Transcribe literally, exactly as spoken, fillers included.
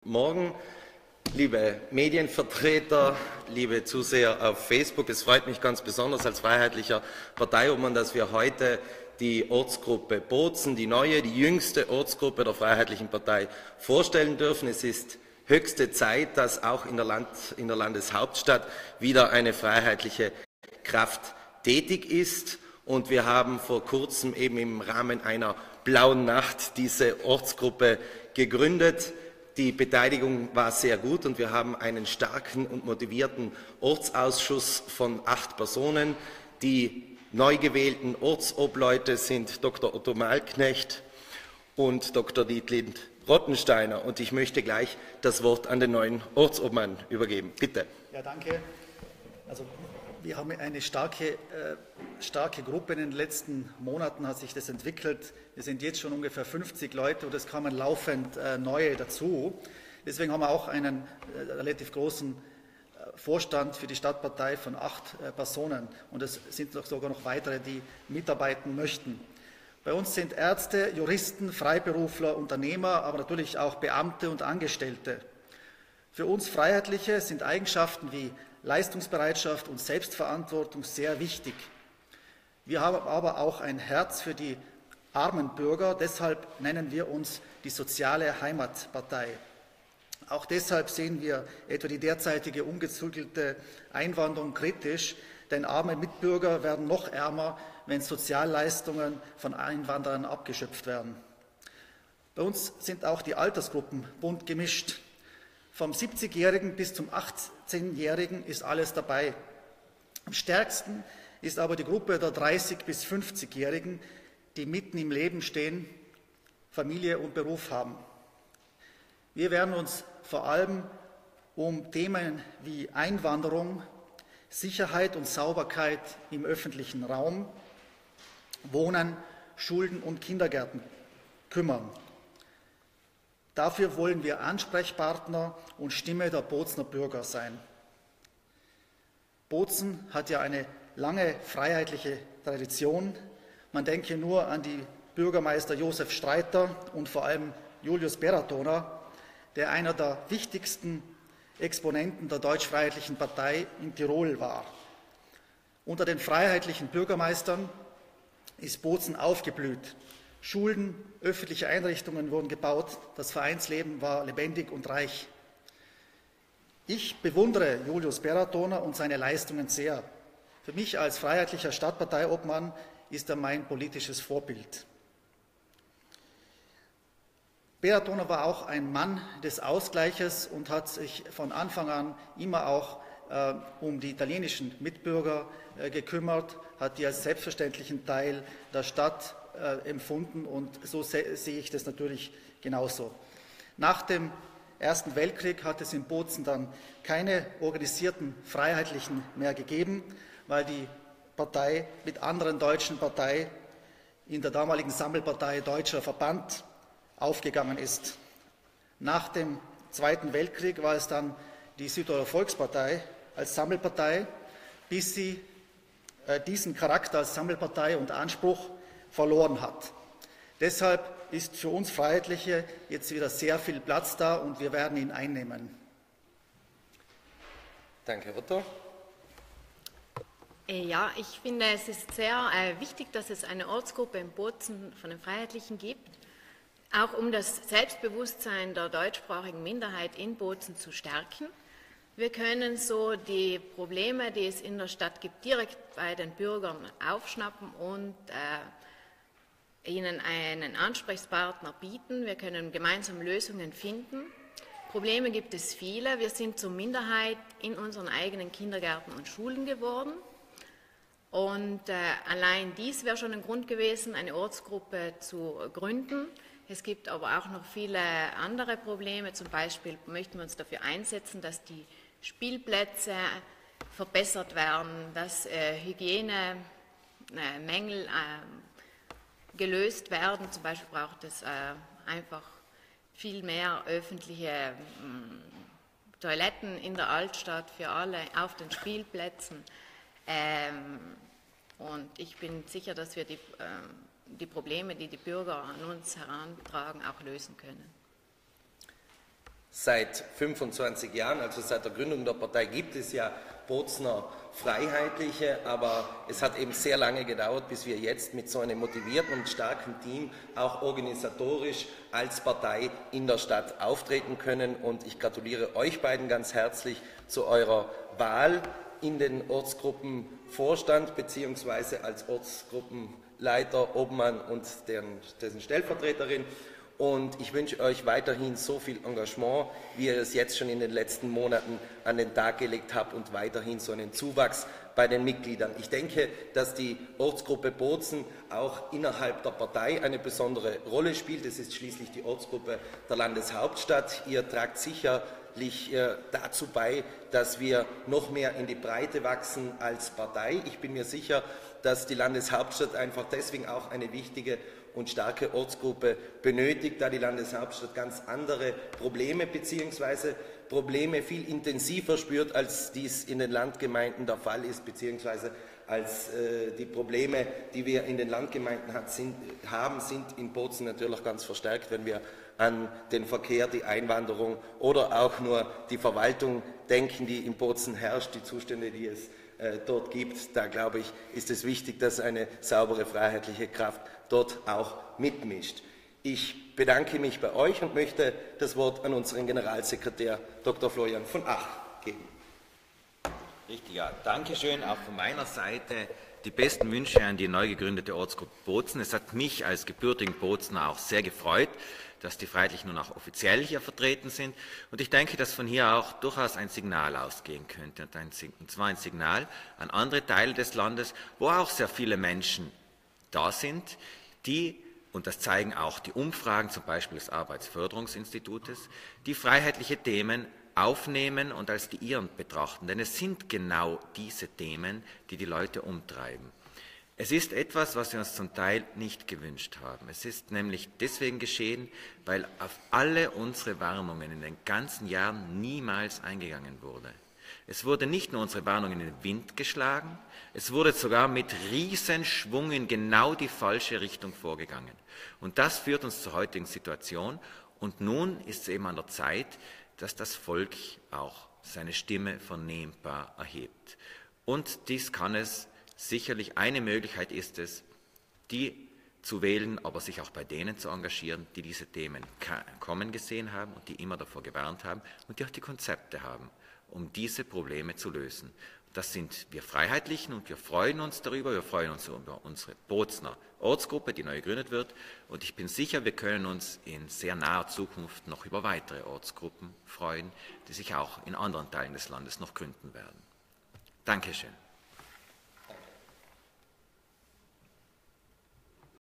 Morgen, liebe Medienvertreter, liebe Zuseher auf Facebook. Es freut mich ganz besonders als freiheitlicher Parteiobmann, dass wir heute die Ortsgruppe Bozen, die neue, die jüngste Ortsgruppe der Freiheitlichen Partei vorstellen dürfen. Es ist höchste Zeit, dass auch in der, Land, in der Landeshauptstadt wieder eine freiheitliche Kraft tätig ist. Und wir haben vor kurzem eben im Rahmen einer blauen Nacht diese Ortsgruppe gegründet. Die Beteiligung war sehr gut und wir haben einen starken und motivierten Ortsausschuss von acht Personen. Die neu gewählten Ortsobleute sind Doktor Otto Malknecht und Doktor Dietlind Rottensteiner. Und ich möchte gleich das Wort an den neuen Ortsobmann übergeben. Bitte. Ja, danke. Also, wir haben eine starke, äh, starke Gruppe. In den letzten Monaten hat sich das entwickelt. Wir sind jetzt schon ungefähr fünfzig Leute und es kommen laufend äh, neue dazu. Deswegen haben wir auch einen äh, relativ großen äh, Vorstand für die Stadtpartei von acht äh, Personen. Und es sind sogar noch weitere, die mitarbeiten möchten. Bei uns sind Ärzte, Juristen, Freiberufler, Unternehmer, aber natürlich auch Beamte und Angestellte. Für uns Freiheitliche sind Eigenschaften wie Leistungsbereitschaft und Selbstverantwortung sehr wichtig. Wir haben aber auch ein Herz für die armen Bürger, deshalb nennen wir uns die soziale Heimatpartei. Auch deshalb sehen wir etwa die derzeitige ungezügelte Einwanderung kritisch, denn arme Mitbürger werden noch ärmer, wenn Sozialleistungen von Einwanderern abgeschöpft werden. Bei uns sind auch die Altersgruppen bunt gemischt. Vom siebzigjährigen bis zum achtzehnjährigen ist alles dabei. Am stärksten ist aber die Gruppe der dreißig- bis fünfzigjährigen, die mitten im Leben stehen, Familie und Beruf haben. Wir werden uns vor allem um Themen wie Einwanderung, Sicherheit und Sauberkeit im öffentlichen Raum, Wohnen, Schulen und Kindergärten kümmern. Dafür wollen wir Ansprechpartner und Stimme der Bozener Bürger sein. Bozen hat ja eine lange freiheitliche Tradition. Man denke nur an die Bürgermeister Josef Streiter und vor allem Julius Beratoner, der einer der wichtigsten Exponenten der Deutsch-Freiheitlichen Partei in Tirol war. Unter den freiheitlichen Bürgermeistern ist Bozen aufgeblüht. Schulen, öffentliche Einrichtungen wurden gebaut, das Vereinsleben war lebendig und reich. Ich bewundere Julius Beratoner und seine Leistungen sehr. Für mich als freiheitlicher Stadtparteiobmann ist er mein politisches Vorbild. Beratoner war auch ein Mann des Ausgleiches und hat sich von Anfang an immer auch äh, um die italienischen Mitbürger äh, gekümmert, hat die als selbstverständlichen Teil der Stadt äh, empfunden und so se sehe ich das natürlich genauso. Nach dem Ersten Weltkrieg hat es in Bozen dann keine organisierten Freiheitlichen mehr gegeben, weil die Partei mit anderen deutschen Parteien in der damaligen Sammelpartei Deutscher Verband aufgegangen ist. Nach dem Zweiten Weltkrieg war es dann die Südtiroler Volkspartei als Sammelpartei, bis sie äh, diesen Charakter als Sammelpartei und Anspruch verloren hat. Deshalb ist für uns Freiheitliche jetzt wieder sehr viel Platz da und wir werden ihn einnehmen. Danke, Otto. Ja, ich finde, es ist sehr äh, wichtig, dass es eine Ortsgruppe in Bozen von den Freiheitlichen gibt, auch um das Selbstbewusstsein der deutschsprachigen Minderheit in Bozen zu stärken. Wir können so die Probleme, die es in der Stadt gibt, direkt bei den Bürgern aufschnappen und äh, ihnen einen Ansprechpartner bieten. Wir können gemeinsam Lösungen finden. Probleme gibt es viele. Wir sind zur Minderheit in unseren eigenen Kindergärten und Schulen geworden. Und äh, allein dies wäre schon ein Grund gewesen, eine Ortsgruppe zu gründen. Es gibt aber auch noch viele andere Probleme. Zum Beispiel möchten wir uns dafür einsetzen, dass die Spielplätze verbessert werden, dass äh, Hygienemängel äh, gelöst werden. Zum Beispiel braucht es äh, einfach viel mehr öffentliche äh, Toiletten in der Altstadt für alle auf den Spielplätzen. Ähm, und ich bin sicher, dass wir die, äh, die Probleme, die die Bürger an uns herantragen, auch lösen können. Seit fünfundzwanzig Jahren, also seit der Gründung der Partei, gibt es ja Bozner Freiheitliche, aber es hat eben sehr lange gedauert, bis wir jetzt mit so einem motivierten und starken Team auch organisatorisch als Partei in der Stadt auftreten können. Und ich gratuliere euch beiden ganz herzlich zu eurer Wahl in den Ortsgruppenvorstand bzw. als Ortsgruppenleiter, Obmann und deren, dessen Stellvertreterin. Und ich wünsche euch weiterhin so viel Engagement, wie ihr es jetzt schon in den letzten Monaten an den Tag gelegt habt und weiterhin so einen Zuwachs bei den Mitgliedern. Ich denke, dass die Ortsgruppe Bozen auch innerhalb der Partei eine besondere Rolle spielt. Es ist schließlich die Ortsgruppe der Landeshauptstadt. Ihr tragt sicherlich dazu bei, dass wir noch mehr in die Breite wachsen als Partei. Ich bin mir sicher, dass die Landeshauptstadt einfach deswegen auch eine wichtige und starke Ortsgruppe benötigt, da die Landeshauptstadt ganz andere Probleme bzw. Probleme viel intensiver spürt, als dies in den Landgemeinden der Fall ist, beziehungsweise als äh, die Probleme, die wir in den Landgemeinden hat, sind, haben, sind in Bozen natürlich ganz verstärkt, wenn wir an den Verkehr, die Einwanderung oder auch nur die Verwaltung denken, die in Bozen herrscht, die Zustände, die es äh, dort gibt. Da glaube ich, ist es wichtig, dass eine saubere freiheitliche Kraft dort auch mitmischt. Ich bedanke mich bei euch und möchte das Wort an unseren Generalsekretär Doktor Florian von Ach geben. Richtig, ja. Dankeschön auch von meiner Seite. Die besten Wünsche an die neu gegründete Ortsgruppe Bozen. Es hat mich als gebürtigen Bozener auch sehr gefreut, dass die Freiheitlichen nun auch offiziell hier vertreten sind. Und ich denke, dass von hier auch durchaus ein Signal ausgehen könnte. Und, ein, und zwar ein Signal an andere Teile des Landes, wo auch sehr viele Menschen da sind, die, und das zeigen auch die Umfragen, zum Beispiel des Arbeitsförderungsinstitutes, die freiheitliche Themen aufnehmen und als die ihren betrachten. Denn es sind genau diese Themen, die die Leute umtreiben. Es ist etwas, was wir uns zum Teil nicht gewünscht haben. Es ist nämlich deswegen geschehen, weil auf alle unsere Warnungen in den ganzen Jahren niemals eingegangen wurde. Es wurde nicht nur unsere Warnung in den Wind geschlagen, es wurde sogar mit Riesenschwung in genau die falsche Richtung vorgegangen. Und das führt uns zur heutigen Situation. Und nun ist es eben an der Zeit, dass das Volk auch seine Stimme vernehmbar erhebt. Und dies kann es sicherlich, eine Möglichkeit ist es, die zu wählen, aber sich auch bei denen zu engagieren, die diese Themen kommen gesehen haben und die immer davor gewarnt haben und die auch die Konzepte haben, um diese Probleme zu lösen. Das sind wir Freiheitlichen und wir freuen uns darüber, wir freuen uns über unsere Bozener Ortsgruppe, die neu gegründet wird. Und ich bin sicher, wir können uns in sehr naher Zukunft noch über weitere Ortsgruppen freuen, die sich auch in anderen Teilen des Landes noch gründen werden. Dankeschön.